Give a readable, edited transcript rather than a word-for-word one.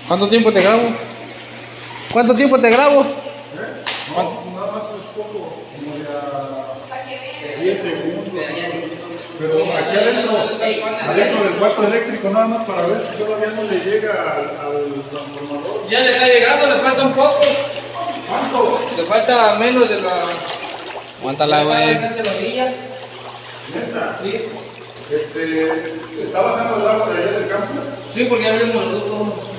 ¿Cuánto tiempo te grabo? ¿Cuánto tiempo te grabo? No, nada más es poco, como de 10 segundos. Pero aquí adentro del cuarto eléctrico, nada más para ver si todavía no le llega al transformador. Ya le está llegando, le falta un poco. ¿Cuánto? Le falta menos de la... Aguántala, güey. ¿Neta? Sí. ¿Está bajando el agua de allá del campo? Sí, porque ya abrimos los dos.